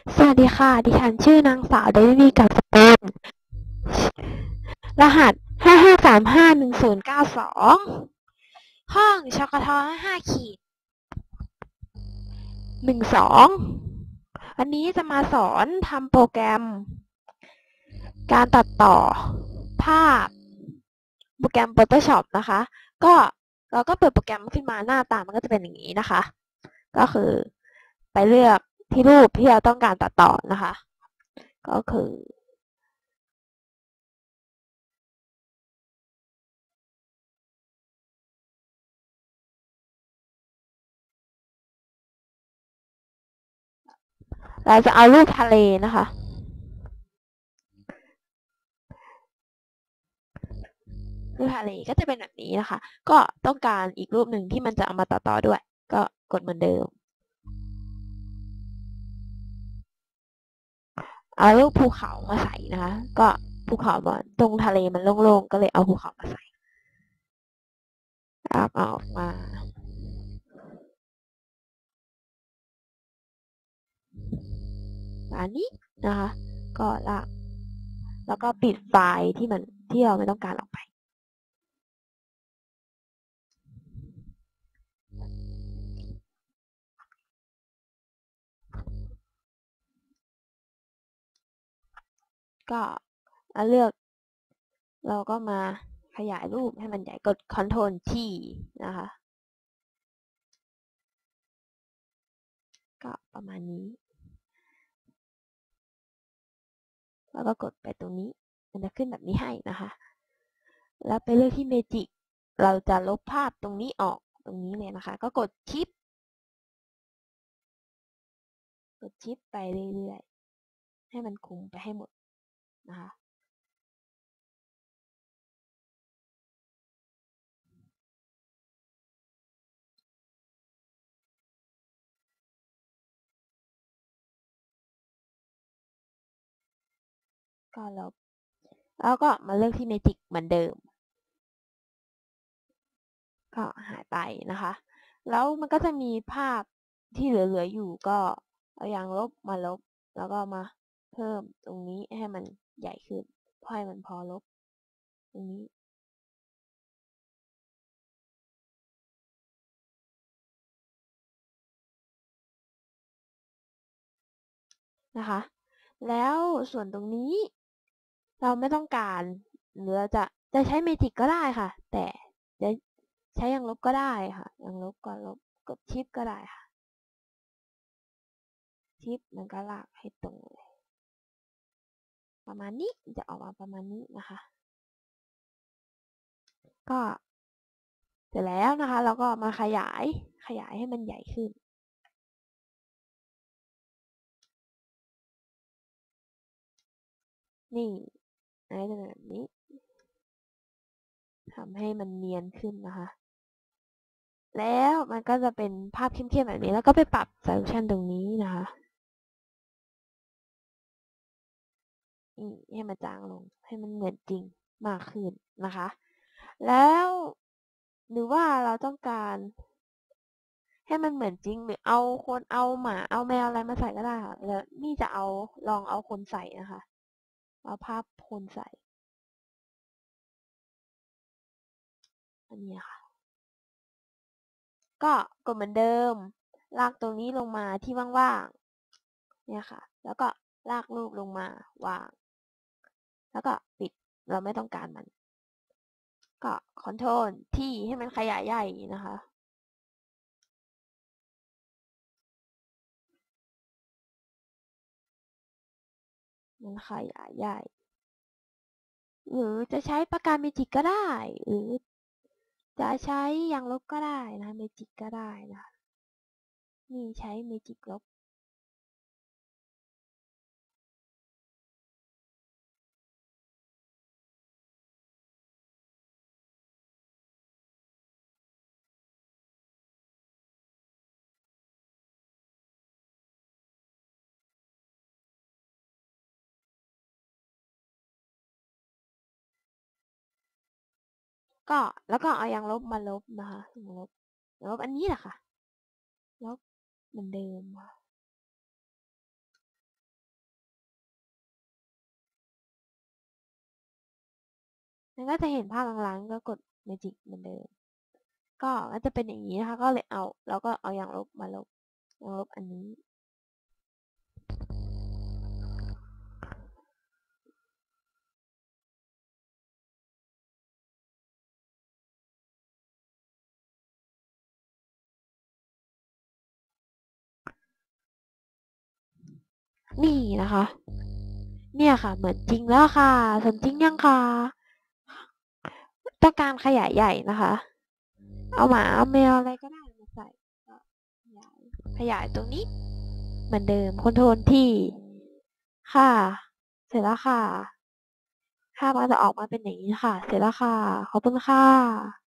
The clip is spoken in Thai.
สวัสดีค่ะ ดิฉันชื่อนางสาวเดวิกับสกุลรหัส55351092ห้องชกท5ขีด12วันนี้จะมาสอนทำโปรแกรมการตัดต่อภาพโปรแกรม Photoshop นะคะ ก็เราก็เปิดโปรแกรมขึ้นมาหน้าตามันก็จะเป็นอย่างนี้นะคะ ก็คือไปเลือกที่รูปที่เราต้องการตัดต่อนะคะ ก็คือเราจะเอารูปทะเลนะคะรูปทะเลก็จะเป็นแบบนี้นะคะก็ต้องการอีกรูปหนึ่งที่มันจะเอามาต่อด้วยก็กดเหมือนเดิมเอารูปภูเขามาใส่นะคะก็ภูเขามันตรงทะเลมันโล่งๆก็เลยเอาภูเขามาใส่ลากเอาออกมาอันนี้นะคะก็ลากแล้วก็ปิดไฟล์ที่เราไม่ต้องการออกไปก็เลือกเราก็มาขยายรูปให้มันใหญ่กด Ctrl T นะคะก็ประมาณนี้แล้วก็กดไปตรงนี้มันจะขึ้นแบบนี้ให้นะคะแล้วไปเลือกที่ Magic เราจะลบภาพตรงนี้ออกตรงนี้เลยนะคะก็กดชิปไปเรื่อยๆให้มันคุมไปให้หมดนะคะก็ลบแล้วก็มาเลือกที่ Magic เหมือนเดิมก็หายไปนะคะแล้วมันก็จะมีภาพที่เหลือๆอยู่ก็เอาอย่างลบมาลบแล้วก็มาเพิ่มตรงนี้ให้มันใหญ่ขึ้นให้มันพอลบตรงนี้นะคะแล้วส่วนตรงนี้เราไม่ต้องการหรือจะใช้เมจิกก็ได้ค่ะแต่จะใช้ยังลบก็ได้ค่ะยังลบก็ลบกดชิปก็ได้ค่ะชิปมันก็ลากให้ตรงเลยประมาณนี้จะออกมาประมาณนี้นะคะก็เสร็จแล้วนะคะเราก็มาขยายให้มันใหญ่ขึ้นนี่อะไรจะเป็นแบบนี้ทำให้มันเนียนขึ้นนะคะแล้วมันก็จะเป็นภาพเข้มๆแบบนี้แล้วก็ไปปรับ solution ตรงนี้นะคะให้มันจางลงให้มันเหมือนจริงมากขึ้นนะคะแล้วหรือว่าเราต้องการให้มันเหมือนจริงหรือเอาคนเอาหมาเอาแมวอะไรมาใส่ก็ได้ค่ะแล้วนี่จะเอาลองเอาคนใส่นะคะเอาภาพคนใส่อันนี้ค่ะก็กดเหมือนเดิมลากตรงนี้ลงมาที่ว่างๆเนี่ยค่ะแล้วก็ลากรูปลงมาวางแล้วก็ปิดเราไม่ต้องการมันก็คอนโทรลที่ให้มันขยายใหญ่นะคะมันขยายใหญ่หรือจะใช้ปากกาเมจิกก็ได้หรือจะใช้ยางลบก็ได้นะเมจิกก็ได้นะนี่ใช้เมจิกลบก็แล้วก็เอายางลบมาลบนะคะลบอันนี้แหละค่ะลบเหมือนเดิมมันก็จะเห็นภาพลางๆก็กด Magic เหมือนเดิมก็จะเป็นอย่างนี้นะคะ ก็เลยเอาแล้วก็เอาอย่างลบมาลบอย่างลบอันนี้ นี่นะคะ เนี่ยค่ะ เหมือนจริงแล้วค่ะสมจริงยังค่ะต้องการขยายใหญ่นะคะ เอาหมาเอาแมวอะไรก็ได้มาใส่ก็ขยายตรงนี้ เหมือนเดิมคอนโทรลที่ค่ะ เสร็จแล้วค่ะภาพมันจะออกมาเป็นอย่างนี้ค่ะ เสร็จแล้วค่ะ ขอบคุณค่ะ